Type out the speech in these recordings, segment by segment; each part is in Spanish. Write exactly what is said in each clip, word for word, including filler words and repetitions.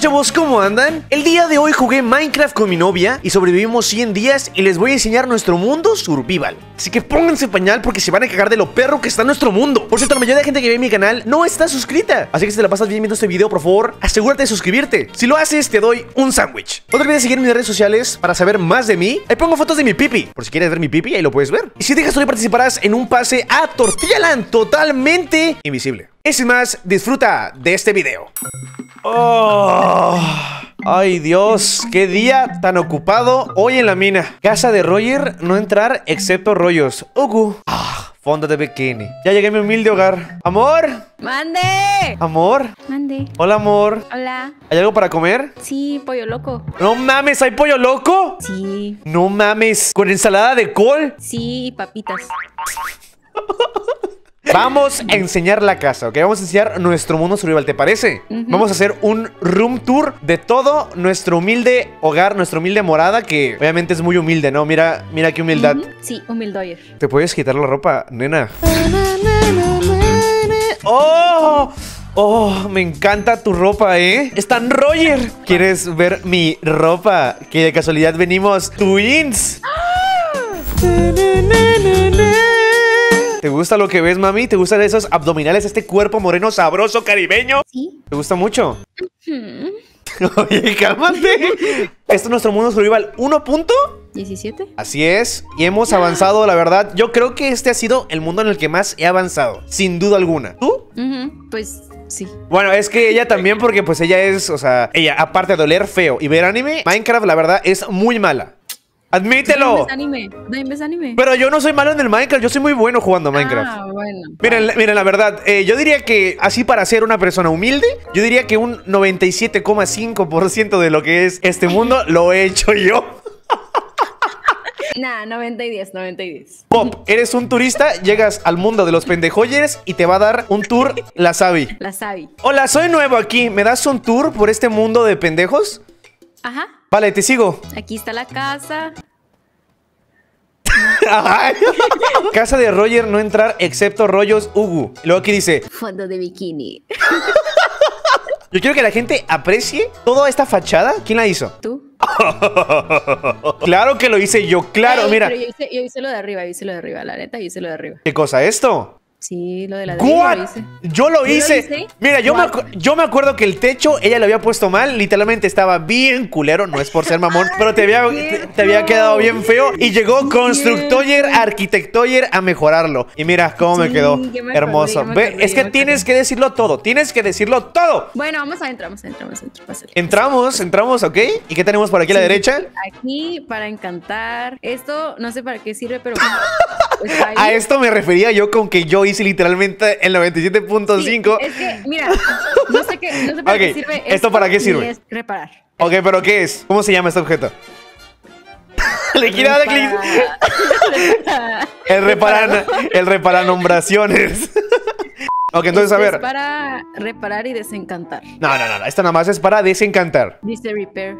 chavos? ¿Cómo andan? El día de hoy jugué Minecraft con mi novia y sobrevivimos cien días y les voy a enseñar nuestro mundo survival. Así que pónganse pañal porque se van a cagar de lo perro que está nuestro mundo. Por cierto, la mayoría de gente que ve mi canal no está suscrita, así que si te la pasas bien viendo este video, por favor, asegúrate de suscribirte. Si lo haces, te doy un sándwich. No te olvides de seguir en mis redes sociales para saber más de mí. Ahí pongo fotos de mi pipi, por si quieres ver mi pipi, ahí lo puedes ver. Y si dejas hoy participarás en un pase a Tortilla Land totalmente invisible. Y sin más, disfruta de este video. Oh, ay Dios, qué día tan ocupado hoy en la mina. Casa de Roger, no entrar excepto rollos. Ugu. Ah, fondo de bikini. Ya llegué a mi humilde hogar. Amor. ¡Mande! Amor. Mande. Hola, amor. Hola. ¿Hay algo para comer? Sí, pollo loco. No mames, ¿hay pollo loco? Sí. No mames, ¿con ensalada de col? Sí, y papitas. Vamos a enseñar la casa, ¿ok? Vamos a enseñar nuestro mundo survival, ¿te parece? Uh-huh. Vamos a hacer un room tour de todo nuestro humilde hogar, nuestra humilde morada, que obviamente es muy humilde, ¿no? Mira, mira qué humildad. Uh-huh. Sí, humildoyer. ¿Te puedes quitar la ropa, nena? ¡Oh! ¡Oh! Me encanta tu ropa, ¿eh? ¡Están Roger! ¿Quieres ver mi ropa? Que de casualidad venimos twins. ¿Te gusta lo que ves, mami? ¿Te gustan esos abdominales, este cuerpo moreno sabroso caribeño? Sí. ¿Te gusta mucho? Uh-huh. Oye, cálmate. Este es nuestro mundo survival uno punto diecisiete. Así es. Y hemos avanzado, la verdad. Yo creo que este ha sido el mundo en el que más he avanzado. Sin duda alguna. ¿Tú? Uh-huh. Pues sí. Bueno, es que ella también, porque pues ella es, o sea, ella, aparte de oler feo y ver anime, Minecraft, la verdad, es muy mala. ¡Admítelo! No ves anime. No ves anime. Pero yo no soy malo en el Minecraft, yo soy muy bueno jugando a Minecraft. Ah, bueno. Miren, miren, la verdad, eh, yo diría que así para ser una persona humilde, yo diría que un noventa y siete coma cinco por ciento de lo que es este mundo lo he hecho yo. Nah, noventa y diez, noventa y diez. Pop, eres un turista, llegas al mundo de los pendejoyers y te va a dar un tour la Sabi. La Sabi. Hola, soy nuevo aquí, ¿me das un tour por este mundo de pendejos? Ajá. Vale, te sigo. Aquí está la casa. Casa de Roger, no entrar excepto rollos Ugu. Y luego aquí dice fondo de bikini. Yo quiero que la gente aprecie toda esta fachada. ¿Quién la hizo? ¿Tú? Claro que lo hice yo, claro, Ay, mira. Pero yo hice, yo hice lo de arriba, yo hice lo de arriba, la neta, yo hice lo de arriba. ¿Qué cosa? ¿Esto? Sí, lo de la de ¿What? lo hice. Yo lo ¿Yo hice. lo hice? Mira, yo me, yo me acuerdo que el techo ella lo había puesto mal. Literalmente estaba bien culero. No es por ser mamón, pero te había, te, te había quedado bien feo. Y llegó Constructoyer, Arquitectoyer a mejorarlo. Y mira cómo me Sí, quedó me acordé, hermoso. me Ve, acordé, es que me tienes acordé. que decirlo todo. Tienes que decirlo todo. Bueno, vamos adentro, vamos adentro, vamos adentro. Pásale. Entramos, entramos, ¿ok? ¿Y qué tenemos por aquí a la Sí, derecha? Aquí para encantar. Esto no sé para qué sirve, pero pues, ahí. A esto me refería yo con que yo hice literalmente el noventa y siete punto cinco. Sí, es que, mira, no sé, qué, no sé para Ok, qué sirve. ¿esto esto para qué ni sirve? Es reparar. Ok, pero ¿qué es? ¿Cómo se llama este objeto? Le quiero dar clic. Repara- El reparar, el reparar nombraciones. Ok, entonces Esto a ver. Es para reparar y desencantar. No, no, no, no. Esta nada más es para desencantar. Dice repair.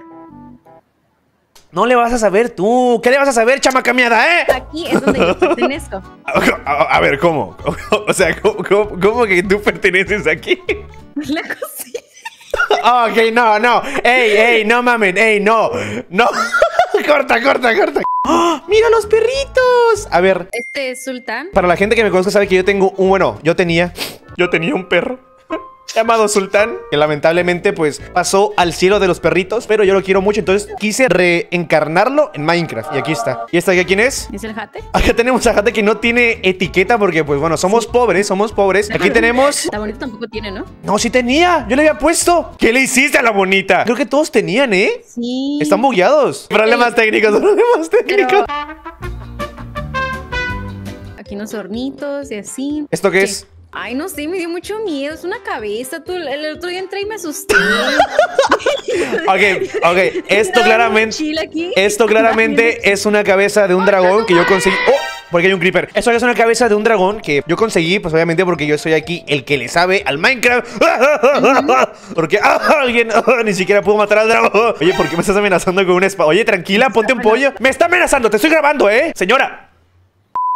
No le vas a saber tú. ¿Qué le vas a saber, chamaca miada, eh? Aquí es donde yo pertenezco. A, a- a ver, ¿cómo? O sea, ¿cómo, cómo, cómo que tú perteneces aquí? La cocina. Oh, ok, no, no. Ey, ey, no mamen, ey, no. No. Corta, corta, corta. ¡Oh, mira los perritos! A ver, Este es Sultán. para la gente que me conozca sabe que yo tengo un... Bueno, yo tenía... Yo tenía un perro llamado Sultán, que lamentablemente pues pasó al cielo de los perritos, pero yo lo quiero mucho, entonces quise reencarnarlo en Minecraft. Y aquí está. ¿Y esta aquí quién es? ¿Es el jate? Acá tenemos a Jate que no tiene etiqueta porque pues bueno, somos pobres, somos pobres. Aquí tenemos... Está bonito, tampoco tiene, ¿no? No, sí tenía, yo le había puesto. ¿Qué le hiciste a la bonita? Creo que todos tenían, ¿eh? Sí. Están bugueados. Problemas técnicos, problemas técnicos. Pero... Aquí unos hornitos y así. ¿Esto qué es? Ay, no sé, me dio mucho miedo. Es una cabeza. Tú, el otro día entré y me asusté. Ok, ok. Esto claramente... Chile aquí. Esto claramente es una cabeza de un dragón que yo conseguí... ¡Oh! Porque hay un creeper. Esto es una cabeza de un dragón que yo conseguí, pues obviamente porque yo soy aquí el que le sabe al Minecraft. Porque ah, alguien ah, ni siquiera pudo matar al dragón. Oye, ¿por qué me estás amenazando con una espada? Oye, tranquila, ponte un pollo. Me está amenazando, te estoy grabando, ¿eh? Señora. Oh, Por acá, mira, ven, ven, ven, ven. ven.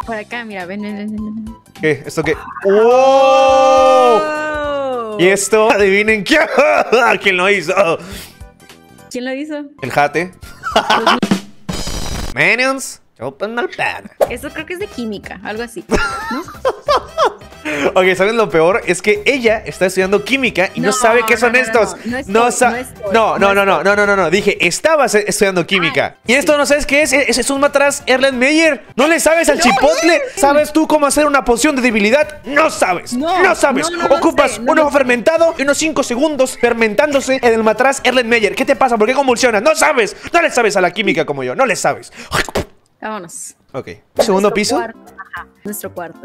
¿Qué? ¿Esto qué? ¡Oh! ¡Mira los perritos! Ya me ha dado sueño. ¡Oh! ¡Mira los perritos! A ver, este es Sultán. Para la gente que me conozca sabe que yo tengo un... Bueno, yo tenía... Yo tenía un perro llamado Sultán, que lamentablemente pues pasó al cielo de los perritos, pero yo lo quiero mucho, entonces quise reencarnarlo en Minecraft. Y aquí está. ¿Y esta aquí quién es? Oh. ¿Qué? ¿Esto qué? ¡Oh! Y esto, adivinen quién, quién lo hizo. ¿Quién lo hizo? El Jate. Minions, chupen al pan. Eso creo que es de química, algo así, ¿no? Ok, ¿saben lo peor? Es que ella está estudiando química y no, No, sabe qué son no, no, estos. no, no estoy, No, sa- no estoy, no, no, no no, no, estoy. no, no, no, no. Dije, estabas estudiando química. Ay, Y esto sí. no sabes qué es. Es, es un matraz Erlenmeyer. ¿No le sabes al No, chipotle? eh. ¿Sabes tú cómo hacer una poción de debilidad? No sabes. No, No, sabes. no, no lo Ocupas sé, un no lo ojo sé. fermentado y unos cinco segundos fermentándose en el matraz Erlenmeyer. ¿Qué te pasa? ¿Por qué convulsionas? No sabes. No le sabes a la química como yo. No le sabes. Vámonos. Ok. ¿Segundo Nuestro piso? cuarto, ajá, nuestro cuarto.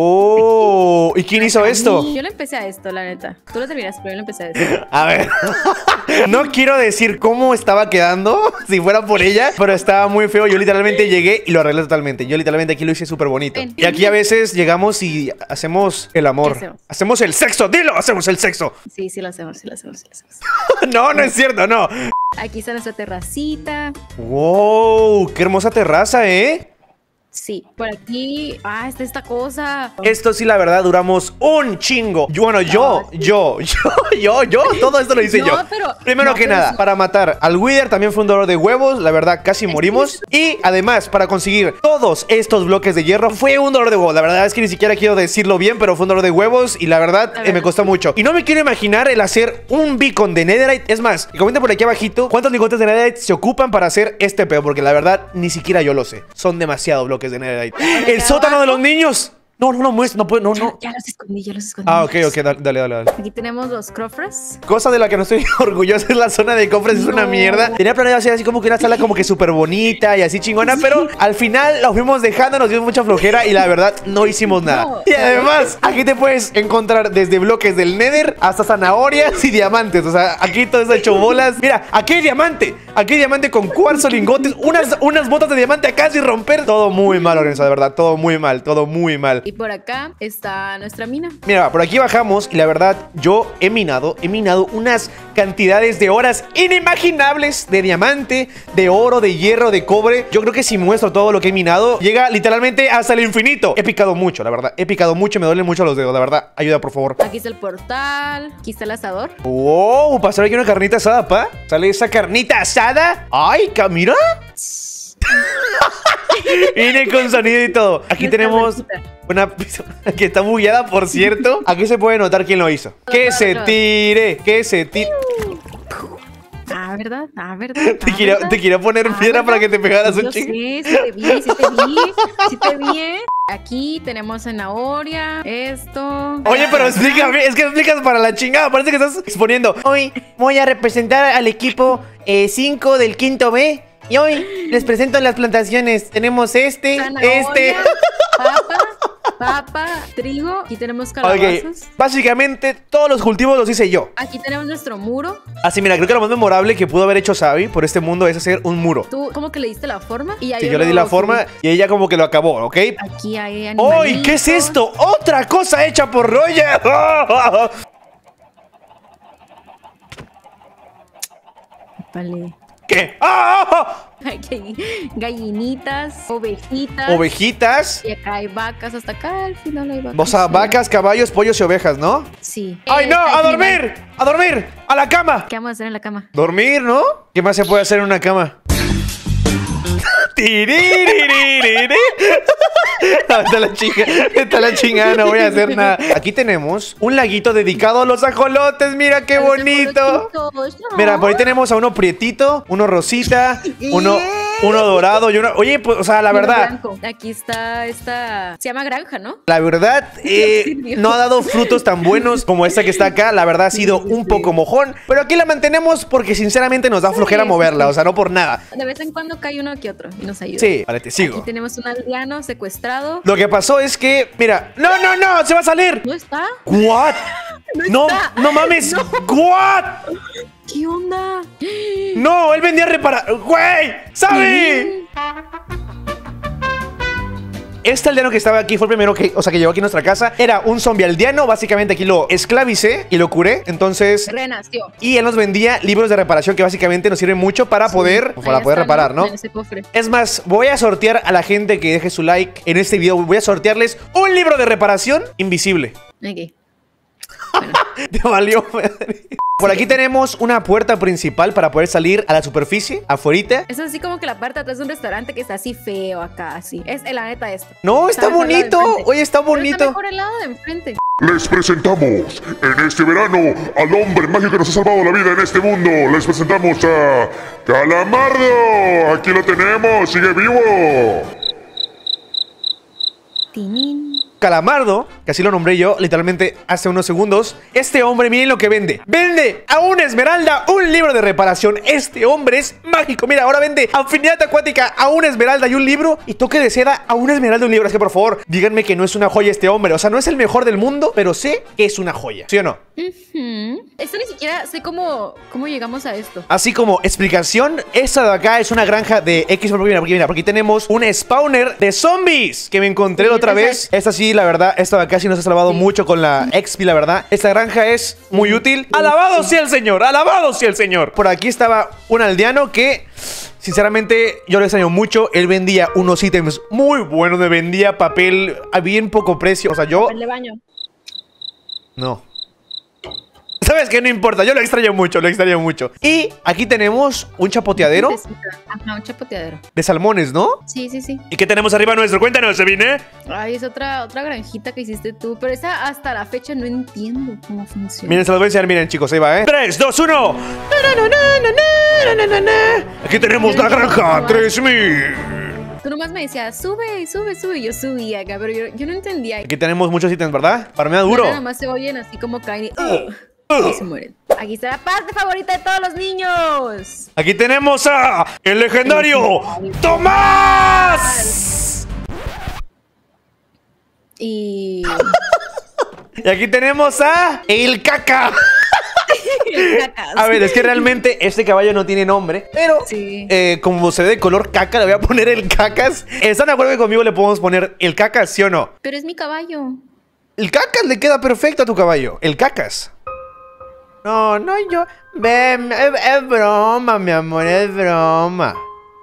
Oh. ¿Y quién hizo esto? Yo le empecé a esto, la neta. Tú lo terminaste, pero yo le empecé a esto. A ver, no quiero decir cómo estaba quedando si fuera por ella, pero estaba muy feo. Yo literalmente llegué y lo arreglé totalmente. Yo literalmente aquí lo hice súper bonito. Ven. Y aquí a veces llegamos y hacemos el amor. ¿Qué hacemos? Hacemos el sexo, dilo, hacemos el sexo. Sí, sí lo hacemos, sí lo hacemos, sí lo hacemos. No, no es cierto, no. Aquí está nuestra terracita. Wow, qué hermosa terraza, ¿eh? Sí, por aquí. Ah, está esta cosa. Esto sí, la verdad, duramos un chingo. Yo, bueno, yo, yo, yo, yo, yo, todo esto lo hice No, yo. pero- Primero no, que pero nada, sí. para matar al Wither también fue un dolor de huevos. La verdad, casi morimos. Y además, para conseguir todos estos bloques de hierro, fue un dolor de huevos. La verdad es que ni siquiera quiero decirlo bien, pero fue un dolor de huevos. Y la verdad, La eh, me verdad. costó mucho. Y no me quiero imaginar el hacer un beacon de Netherite. Es más, y comenten por aquí abajito cuántos lingotes de Netherite se ocupan para hacer este pedo. Porque la verdad, ni siquiera yo lo sé. Son demasiados bloques de Netherite. El acá sótano de abajo. los niños. No, no, no, muestra, no puedo, no, no. Ya los escondí, ya los escondí. Ah, ok, ok, dale, dale, dale, dale. Aquí tenemos los crofres. Cosa de la que no estoy orgulloso es la zona de cofres, es una No. mierda. Tenía planeado hacer así como que una sala como que súper bonita y así chingona, pero al final la fuimos dejando, nos dio mucha flojera y la verdad no hicimos nada. No. Y además, aquí te puedes encontrar desde bloques del Nether hasta zanahorias y diamantes. O sea, aquí todo está hecho bolas. Mira, aquí hay diamante, aquí hay diamante con cuarzo, lingotes, unas, unas botas de diamante acá sin romper. Todo muy mal organizado, de verdad, todo muy mal, todo muy mal. Y por acá está nuestra mina. Mira, por aquí bajamos y la verdad yo he minado, he minado unas cantidades de horas inimaginables de diamante, de oro, de hierro, de cobre. Yo creo que si muestro todo lo que he minado, llega literalmente hasta el infinito. He picado mucho, la verdad. He picado mucho, me duelen mucho los dedos, la verdad. Ayuda, por favor. Aquí está el portal. Aquí está el asador. Wow, pasar aquí una carnita asada, pa. ¿Sale esa carnita asada? Ay, ca- mira. Viene con sonido y todo. Aquí Nuestra tenemos bolsita. una pizza que está bugueada, por cierto. Aquí se puede notar quién lo hizo. Que se tire, que se tire. Ah, ¿verdad? Ah, ¿verdad? Te Ah, quería, ¿verdad? te quería poner Ah, piedra ¿verdad? para que te pegaras un Yo chingo. sé, sí te vi, sí te vi, sí te vi. ¿eh? Aquí tenemos zanahoria, esto. Oye, pero explícame, es que explicas para la chingada. Parece que estás exponiendo. Hoy voy a representar al equipo cinco del quinto B. Y hoy les presento las plantaciones. Tenemos este, Zanahoria, este. papa, papa, trigo. Aquí tenemos Ok, calabazas. básicamente todos los cultivos los hice yo. Aquí tenemos nuestro muro. Así, mira, creo que lo más memorable que pudo haber hecho Sabi por este mundo es hacer un muro. Tú como que le diste la forma y ya Sí, yo le di la lo forma subí. y ella como que lo acabó, ¿ok? Aquí hay ¡Uy! animalitos. ¿Qué es esto? ¡Otra cosa hecha por Roger! Vale. ¿Qué? ¡Ah! Aquí hay gallinitas, ovejitas. Ovejitas. Y acá hay vacas, hasta acá al final hay vacas. O sea, vacas, caballos, pollos y ovejas, ¿no? Sí. ¡Ay, no! Eh, ¡A aquí dormir! ¡A dormir! ¡A la cama! ¿Qué vamos a hacer en la cama? ¿Dormir, no? ¿Qué más se puede hacer en una cama? Tiriririri. No, está la chinga, está la chingada, no voy a hacer nada. Aquí tenemos un laguito dedicado a los ajolotes, mira qué bonito. Mira, por ahí tenemos a uno prietito, uno rosita, uno, uno dorado y uno... Oye, pues, o sea, la Uno verdad, blanco. Aquí está esta. Se llama granja, ¿no? la verdad, eh, sirvió. no ha dado frutos tan buenos como esta que está acá. La verdad ha sido Sí, sí, un sí. poco mojón, pero aquí la mantenemos porque sinceramente nos da flojera Sí, moverla, sí. o sea, no por nada. De vez en cuando cae uno que otro y nos ayuda. Sí, vale, te Aquí sigo. tenemos un aldeano secuestrado. Lo que pasó es que, mira, no, no, no, se va a salir. ¿No está? What? No, está. no mames. What? ¿Qué onda? No, él vendía reparar. Güey, ¿sabe? Este aldeano que estaba aquí fue el primero que, o sea, que llegó aquí a nuestra casa. Era un zombie aldeano. Básicamente aquí lo esclavicé y lo curé. Entonces, Renació. y él nos vendía libros de reparación que básicamente nos sirven mucho para poder, para Ahí poder está, reparar, ¿no? En ese cofre. Es más, voy a sortear a la gente que deje su like en este video. Voy a sortearles un libro de reparación invisible. Ok. Bueno. Te valió, madre. Por aquí tenemos una puerta principal para poder salir a la superficie, afuerita. Es así como que la parte de atrás de un restaurante que está así feo acá, así. Es la neta esto. No, está bonito. Oye, está bonito. Pero está mejor el lado de enfrente. Les presentamos en este verano al hombre mágico que nos ha salvado la vida en este mundo. Les presentamos a Calamardo. Aquí lo tenemos, sigue vivo. Tinín. Calamardo, que así lo nombré yo literalmente hace unos segundos. Este hombre, miren lo que vende. Vende a una esmeralda un libro de reparación. Este hombre es mágico. Mira, ahora vende afinidad acuática a una esmeralda y un libro, y toque de seda a una esmeralda y un libro. Es que por favor, díganme que no es una joya este hombre. O sea, no es el mejor del mundo, pero sé que es una joya, ¿sí o no? Uh-huh. Esto ni siquiera sé cómo, cómo llegamos a esto. Así como explicación, esta de acá es una granja de X. Mira, porque mira, porque tenemos un spawner de zombies que me encontré Sí, la otra esa vez. es- Esta sí, la verdad, esta de acá sí nos ha salvado Sí. mucho con la X P, la verdad. Esta granja es muy útil. ¡Alabado sea el Señor! ¡Alabado sea el Señor! Por aquí estaba un aldeano que, sinceramente, yo lo extraño mucho. Él vendía unos ítems muy buenos. Me vendía papel a bien poco precio. O sea, yo... El de baño. No. ¿Sabes qué? No importa, yo lo extraño mucho, lo extraño mucho. Y aquí tenemos un chapoteadero Ajá, un chapoteadero. de salmones, ¿no? Sí, sí, sí. ¿Y qué tenemos arriba nuestro? Cuéntanos, Sabine. Ay, es otra, otra granjita que hiciste tú. Pero esa hasta la fecha no entiendo cómo funciona. Miren, se los voy a enseñar, miren, chicos, ahí va, ¿eh? tres, dos, uno. Aquí tenemos la granja tres mil. Tú nomás me decías, sube, sube, sube. Y yo subía acá, pero yo, yo no entendía. Aquí tenemos muchos ítems, ¿verdad? Para mí da duro. Nada más se oyen así como caen y, ¡ugh! Y se mueren. Aquí está la parte favorita de todos los niños. Aquí tenemos a el legendario Tomás. Y... Y aquí tenemos a el caca. Cacas. A ver, es que realmente este caballo no tiene nombre, pero Sí. eh, como se ve de color caca, le voy a poner el cacas. ¿Están de acuerdo que conmigo le podemos poner el cacas, sí o no? Pero es mi caballo. El cacas le queda perfecto a tu caballo. El cacas. No, no, yo... Ven, es, es broma, mi amor, es broma.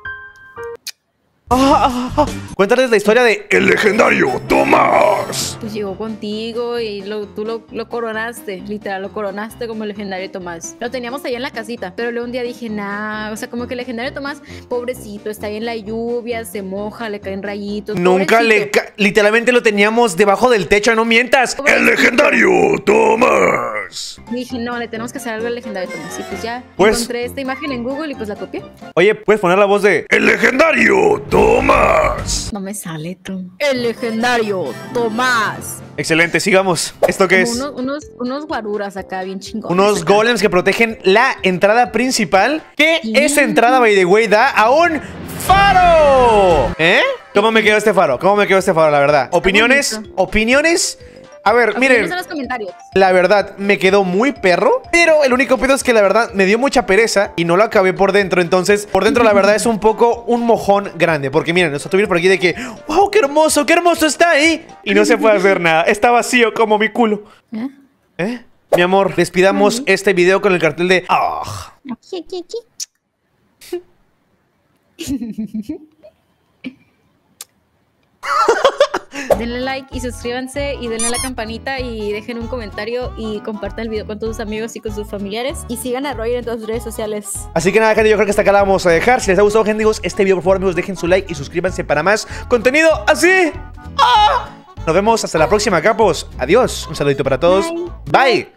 Ah, ah, ah. Cuéntales la historia de el legendario Tomás. Pues llegó contigo y lo, tú lo, lo coronaste, literal, lo coronaste como el legendario Tomás. Lo teníamos ahí en la casita, pero luego un día dije, nah, o sea, como que el legendario Tomás, pobrecito, está ahí en la lluvia, se moja, le caen rayitos. Nunca le... pobrecito. ca- Literalmente lo teníamos debajo del techo, no mientas. El legendario Tomás. Y dije, no, le tenemos que hacer algo al legendario Tomás. Y pues ya Pues- encontré esta imagen en Google y pues la copié. Oye, ¿puedes poner la voz de el legendario Tomás? No me sale tú. El legendario Tomás. Excelente, sigamos. ¿Esto qué Como es? unos, unos, unos guaruras acá, bien chingones. Unos acá. golems que protegen la entrada principal. Que Sí. esa entrada, by the way, da a un faro. ¿Eh? ¿Cómo me quedó este faro? ¿Cómo me quedó este faro, la verdad? ¿Opiniones? bonito. ¿Opiniones? A ver, Opiniones miren. en los comentarios. La verdad, me quedó muy perro. Pero el único pedo es que la verdad me dio mucha pereza y no lo acabé por dentro. Entonces, por dentro la verdad es un poco un mojón grande. Porque miren, nos estuvieron por aquí de que ¡wow, qué hermoso, qué hermoso está ahí! Y no se puede hacer nada. Está vacío como mi culo. ¿Eh? ¿Eh? Mi amor, despidamos este video con el cartel de ¡ah! Aquí, aquí, aquí. Denle like y suscríbanse y denle a la campanita y dejen un comentario y compartan el video con todos sus amigos y con sus familiares y sigan a Roger en todas sus redes sociales. Así que nada, gente, yo creo que hasta acá la vamos a dejar. Si les ha gustado, gente, amigos, este video, por favor, amigos, dejen su like y suscríbanse para más contenido así. ¡Ah! Nos vemos hasta la próxima, capos. Adiós. Un saludito para todos. Bye. Bye.